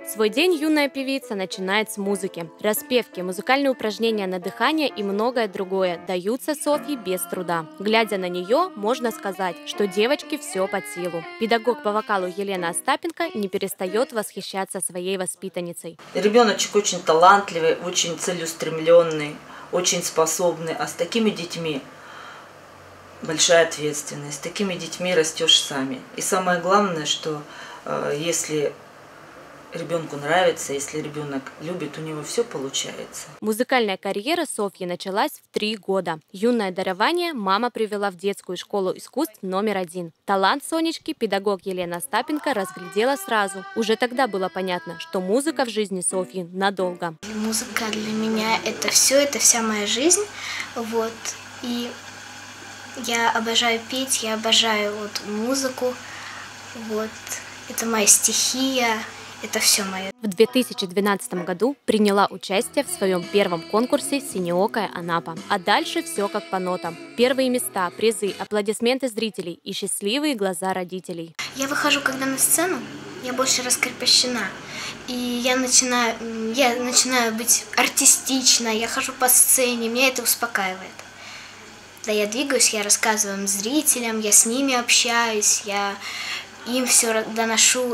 Свой день юная певица начинает с музыки. Распевки, музыкальные упражнения на дыхание и многое другое даются Софье без труда. Глядя на нее, можно сказать, что девочке все под силу. Педагог по вокалу Елена Остапенко не перестает восхищаться своей воспитанницей. Ребеночек очень талантливый, очень целеустремленный, очень способный, а с такими детьми большая ответственность. С такими детьми растешь сами. И самое главное, что если ребенку нравится, если ребенок любит, у него все получается. Музыкальная карьера Софьи началась в 3 года. Юное дарование мама привела в детскую школу искусств №1. Талант Сонечки педагог Елена Остапенко разглядела сразу. Уже тогда было понятно, что музыка в жизни Софьи надолго. Музыка для меня это все, это вся моя жизнь. Вот. И я обожаю петь, я обожаю музыку. Вот. Это моя стихия. Это все мое. В 2012 году приняла участие в своем первом конкурсе «Синеокая Анапа». А дальше все как по нотам. Первые места, призы, аплодисменты зрителей и счастливые глаза родителей. Я выхожу, когда на сцену, я больше раскрепощена. И я начинаю быть артистичной, я хожу по сцене, меня это успокаивает. Да, я двигаюсь, я рассказываю зрителям, я с ними общаюсь, я им все доношу.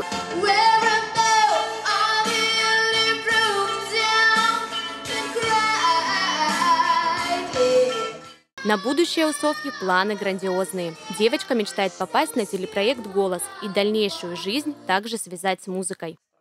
На будущее у Софьи планы грандиозные. Девочка мечтает попасть на телепроект «Голос» и дальнейшую жизнь также связать с музыкой.